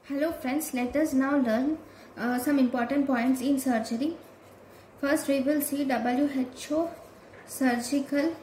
Hello friends, let us now learn some important points in surgery. First we will see WHO surgical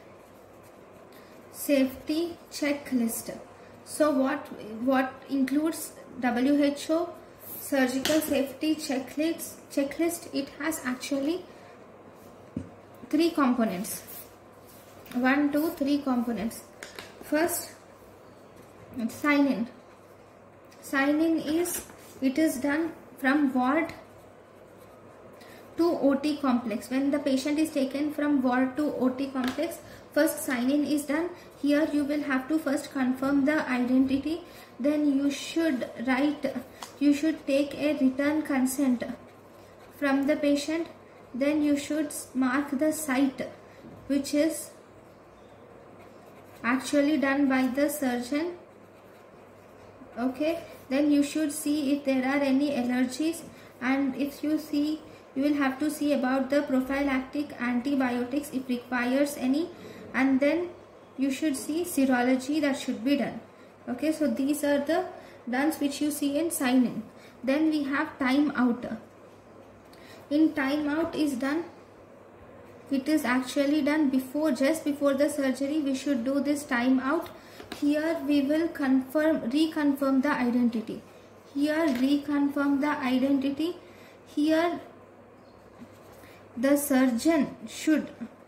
safety checklist. So what includes WHO surgical safety checklist? It has actually three components. 1, 2, 3 components. First, sign in. Sign in is done from ward to OT complex. When the patient is taken from ward to OT complex, first sign in is done. Here you will have to first confirm the identity. Then you should take a written consent from the patient. Then you should mark the site which is actually done by the surgeon. Okay, then you should see if there are any allergies, and if you see, you will have to see about the prophylactic antibiotics if requires any, and then you should see serology that should be done. Okay, so these are the dones which you see in sign in. Then we have time out. In time out is done, it is actually done just before the surgery. We should do this time out. Here we will reconfirm the identity. Here reconfirm the identity. Here the surgeon should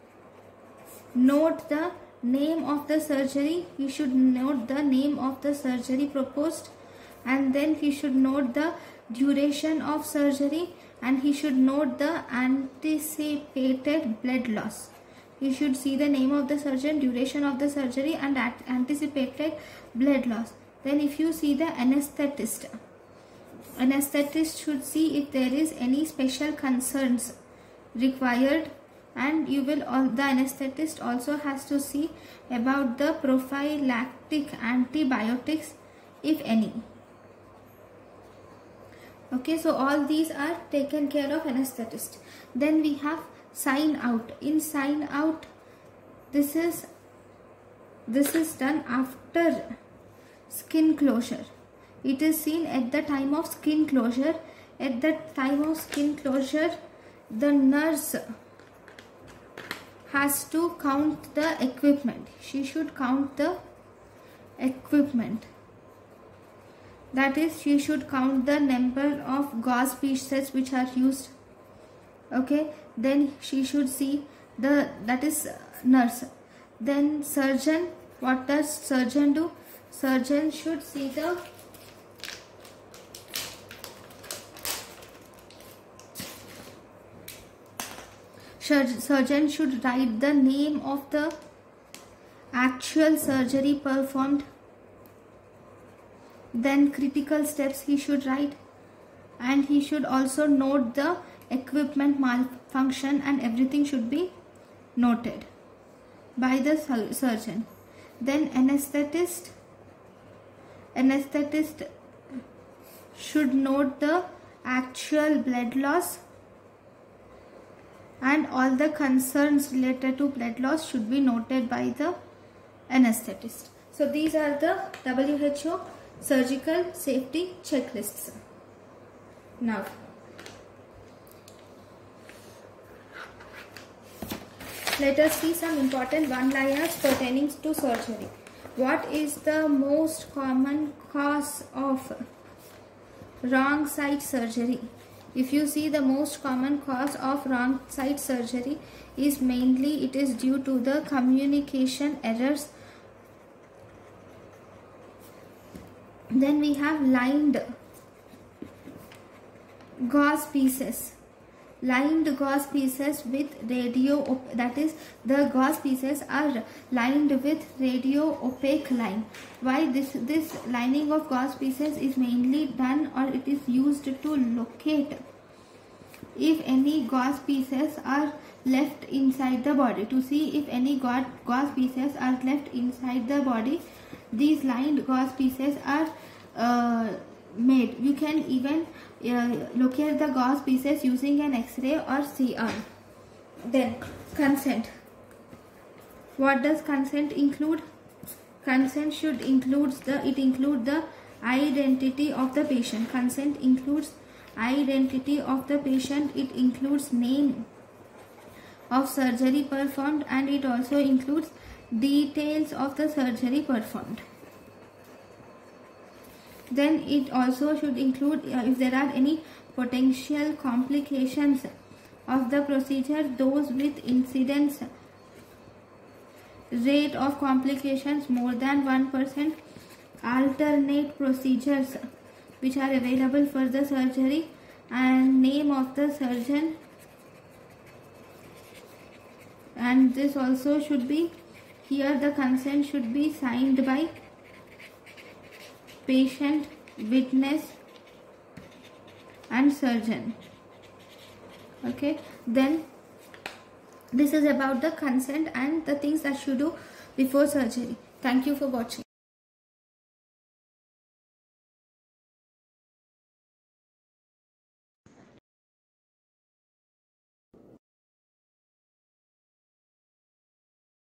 note the name of the surgery. He should note the name of the surgery proposed, and then he should note the duration of surgery, and he should note the anticipated blood loss. You should see the name of the surgeon, duration of the surgery, and anticipated blood loss. Then if you see the anesthetist should see if there is any special concerns required, and the anesthetist also has to see about the prophylactic antibiotics if any. Okay, so all these are taken care of anesthetist. Then we have sign out. In sign out, this is done after skin closure. It is seen at the time of skin closure. At the time of skin closure, the nurse has to count the equipment. She should count the equipment. That is, she should count the number of gauze pieces which are used. Okay, then she should see that is nurse. Then surgeon, what does surgeon do? Surgeon should see the surgeon should write the name of the actual surgery performed. Then critical steps he should write, and he should also note the equipment malfunction, and everything should be noted by the surgeon. Then anesthetist should note the actual blood loss, and all the concerns related to blood loss should be noted by the anesthetist. So these are the WHO surgical safety checklists. Now let us see some important one-liners pertaining to surgery. What is the most common cause of wrong side surgery? If you see, the most common cause of wrong side surgery is mainly it is due to the communication errors. Then we have lined gauze pieces. Lined gauze pieces with radio, that is, the gauze pieces are lined with radio opaque line. Why this lining of gauze pieces is mainly done, or it is used to locate if any gauze pieces are left inside the body. To see if any gauze pieces are left inside the body, these lined gauze pieces are made. You can even locate the gauze pieces using an X-ray or CR. Then consent. What does consent include? Consent should include the Identity of the patient. Consent includes identity of the patient. It includes name of surgery performed, and it also includes details of the surgery performed. Then it also should include if there are any potential complications of the procedure, those with incidence rate of complications more than 1%, alternate procedures which are available for the surgery, and name of the surgeon. And this also should be, here the consent should be signed by patient, witness and surgeon. Okay, then this is about the consent and the things that you do before surgery. Thank you for watching.